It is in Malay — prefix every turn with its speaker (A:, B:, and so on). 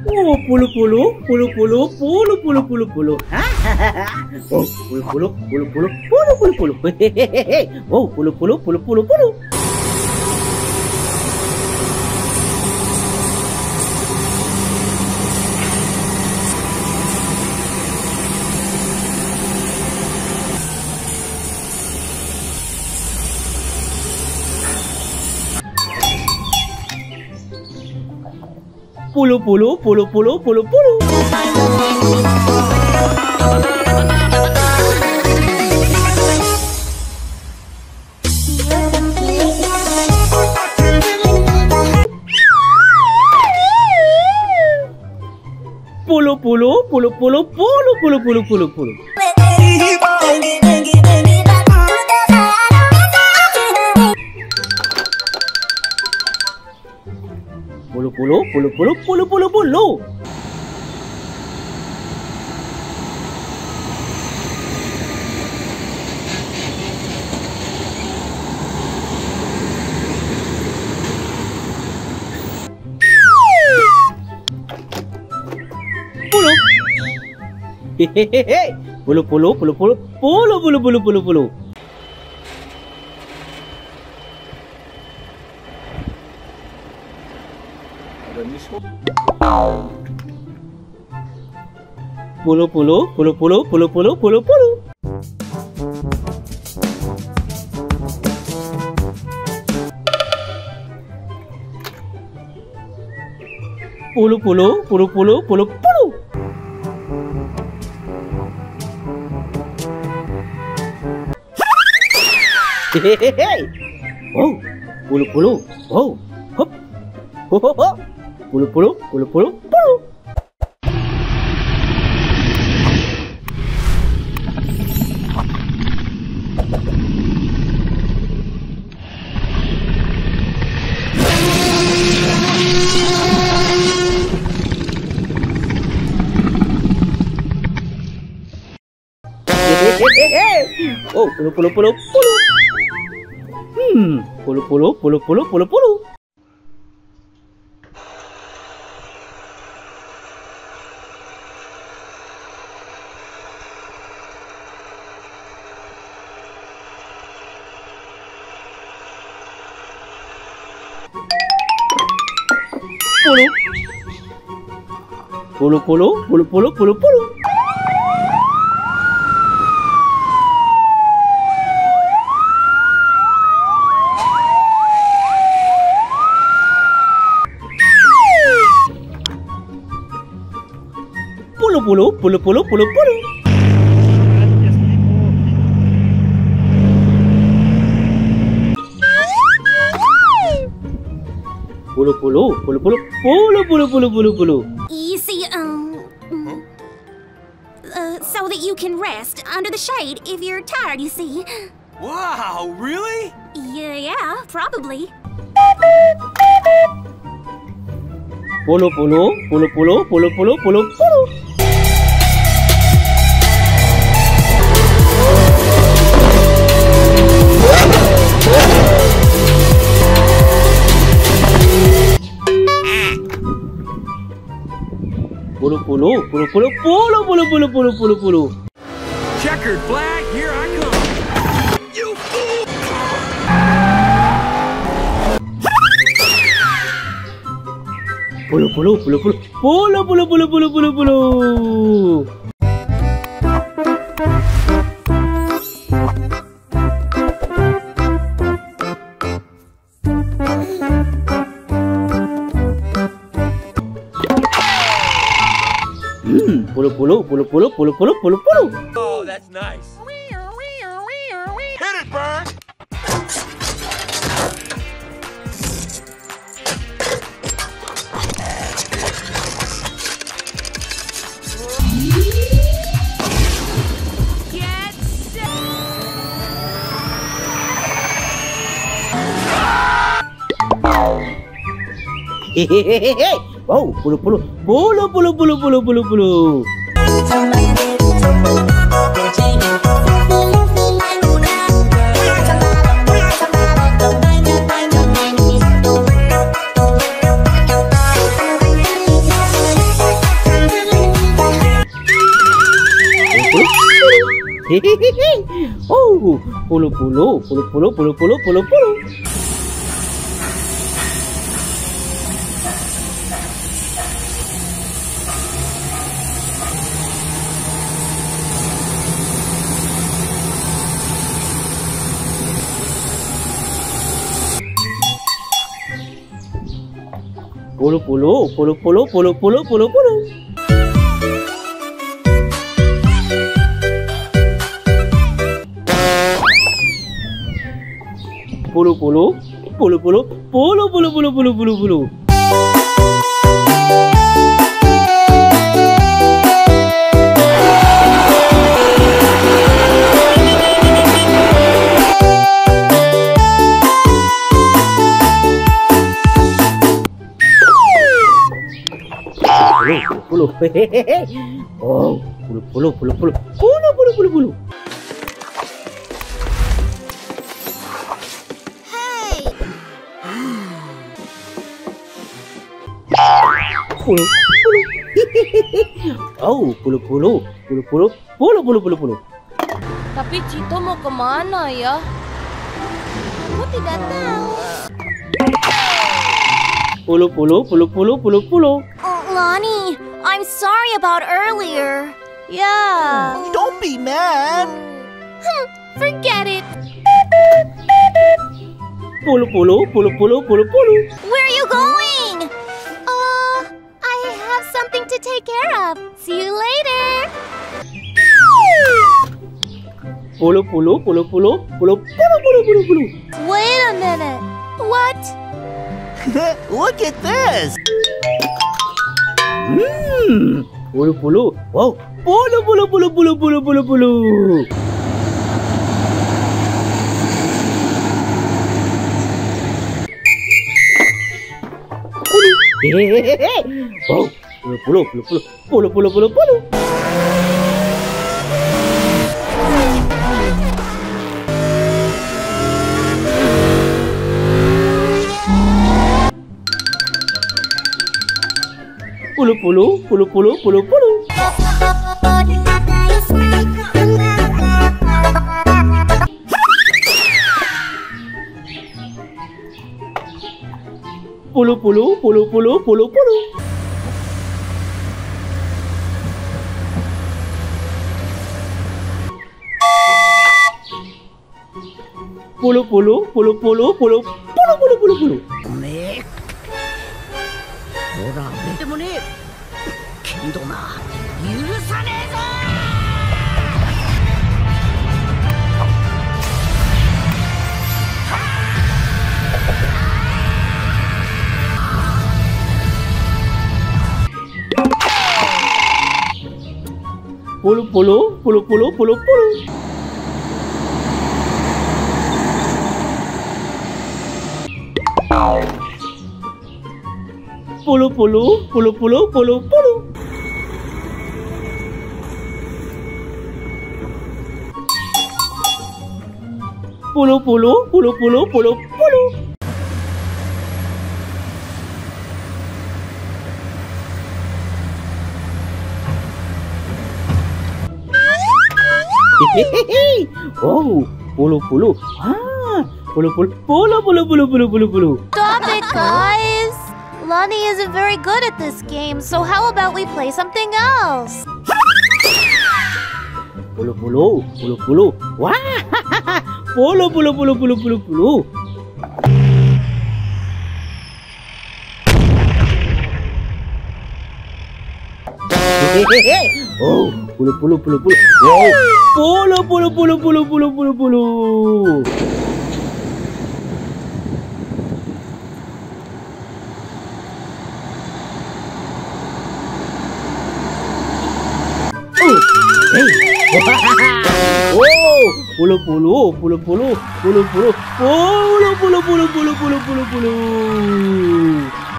A: Oh, puluh. Hahaha. Oh, puluh. Hehehe. Oh, puluh. Puluh. Puluh. Puluh. Hehehe. Puluh. Puluh. Hehehe. Oh, puluh. Oh, hop. Ho. Puluh. Oh, puluh. Puluh. Puluh. Puluh.
B: You see, so that you can rest under the shade if you're tired, you see.
C: Wow, really?
B: Yeah, probably.
A: Puluh. Puluh.
C: Checkered flag, here I come. You fool!
A: Puluh. Puluh.
C: Oh, that's nice. Hit it, Burn!
B: Get set!
A: Hehehe. Wow, puluh. Hehehe. Oh, pulu-pulu, pulu-pulu, pulu-pulu, pulu-pulu. Pulu-pulu, pulu-pulu, pulu-pulu, pulu-pulu. Pulu-pulu, pulu-pulu, pulu-pulu, pulu-pulu, pulu-pulu. Puluh, hehehe. Oh, puluh, puluh.
B: Hey!
A: Puluh. Oh, puluh.
D: Tapi Cito mau kemana ya?
B: Aku tidak tahu.
A: Puluh.
B: Oh, Lonnie, I'm sorry about earlier.
D: Ya.
E: Don't be mad.
B: Forget it.
A: Puluh.
B: Where are you going? I have something to take care of. See you later.
A: Puluh.
B: Wait a minute. What?
E: Look at this.
A: Puluh. Wow, puluh. Hehehe. Wow, puluh. Puluh. Puluh. Hehehe. Wow, puluh. Puluh.
B: Stop it, guys. Lonnie isn't very good at this game, so how about we play something else?
A: Puluh. Wah, puluh. Hehehe. Oh, puluh. Wow, puluh. Oh, puluh.